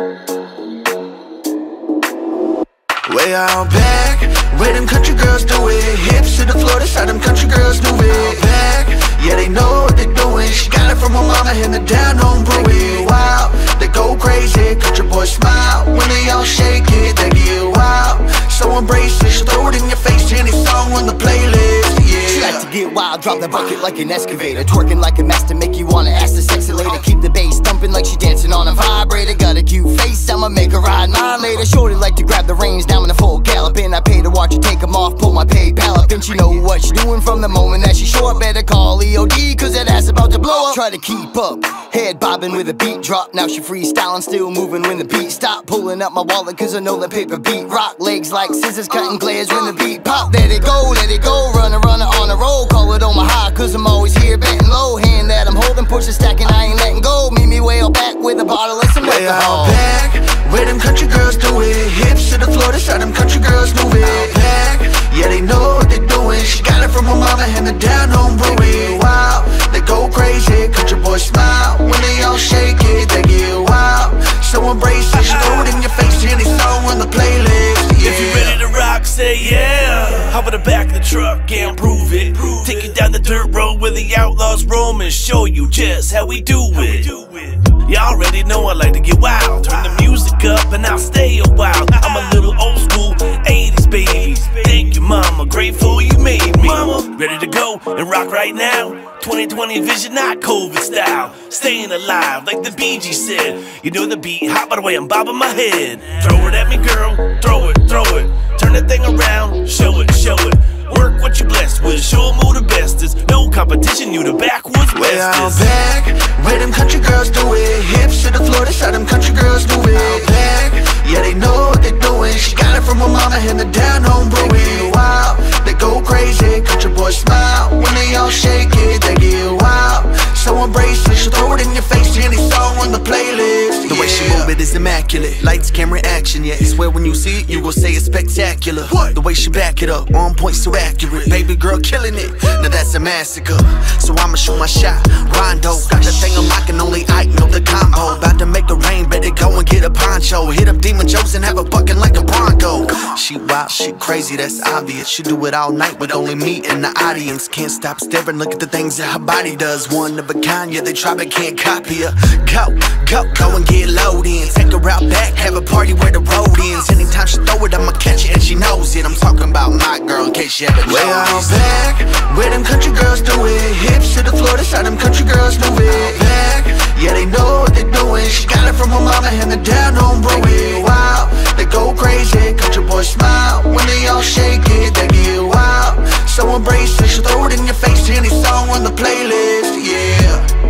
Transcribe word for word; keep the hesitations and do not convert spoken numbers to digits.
Way out back, where them country girls do it. Hips to the floor, that's how them country girls move it. Back, yeah, they know what they're doing. She got it from her mama, hand it down on Brewy. Wow, they go crazy, country boys smile when they all shake it, they get wild. So embrace it, she'll throw it in your face, any song on the playlist, yeah. She like to get wild, drop the bucket like an excavator, twerking like a master, make you wanna ask the sexy lady. Keep the bass thumping like she dancing on a vibrator. Got a cute face, I'ma make her ride mine later. Shorty like to grab the reins down in the full gallop, and I pay to watch her take them off, pull my PayPal up. Then she know what she doing from the moment that she show up. Better call E O D, cause that ass about to blow up. Try to keep up, head bobbing with a beat drop. Now she freestyling, still moving when the beat stop. Pulling up my wallet cause I know the paper beat rock. Legs like scissors, cutting glares when the beat pop. Let it go, let it go, runner, runner on a roll. Call it on my high cause I'm always here betting low. Hand that I'm holding, push the stack and I ain't letting go. Meet me way out back with a bottle and some way alcohol. Out back, where them country girls do it. Hips to the floor, that's how them country girls move it. Back, yeah, they know what they're doing. She got it from her mama, hand it down on Brewy. Wow, they go crazy, country boys smile when they all shake it, they get wild. So embrace it, she throw it in your face, any song on the playlist, yeah. If you ready to rock, say yeah. Hop in the back of the truck and prove it. Take you down the dirt road where the outlaws roam and show you just how we do it. You already know I like to get wild. Turn the music up and I'll stay a while. I'm a little old school, eighties baby. Thank you, mama, grateful you made me. Ready to go and rock right now. twenty twenty vision, not COVID style. Staying alive, like the Bee Gees said. You know the beat, hop by the way I'm bobbing my head. Throw it at me, girl, throw it, throw it. Turn that thing around, show it, show it. Work what you blessed with, show 'em who the best is. No competition, you the backwoods way out bestest. back, where them country girls do it. Hips to the floor, that's how them country girls move it. Back, yeah, they know what they're doing. She got it from her mama, hand it down on Brewy. Wow, they go crazy, country boys smile when they all shake it, they get wild. So embrace it, she'll throw it in your face, any song on the playlist, yeah. The way she move it is immaculate. Lights, camera, action, yeah. Swear when you see it, you gon' say it's spectacular. What? The way she back it up, on point, so accurate. Baby girl killing it, now that's a massacre. So I'ma shoot my shot, Rondo. Got the thing unlocking, only I know the combo. About to make it rain, better go and get a poncho. Hit up Demon Joe's and have a bucking like a Bronco. She wild, she crazy, that's obvious. She do it all night with only me and the audience. Can't stop staring, look at the things that her body does. One of a kind, yeah, they try but can't copy her. Go, go, go and get low in. Take her out back, have a party where the road ends. Anytime she throw it, I'ma catch it and she knows it. I'm talking about my girl in case you haven't way out noticed. back, where them country girls do it. Hips to the floor, that's how them country girls move it. Back, yeah, they know what they're doing. She got it from her mama, hand it down on Brewy. Wow, they go crazy, country boys smile when they all shake it, they get wild. So embrace it, she'll throw it in your face, any song on the playlist, yeah.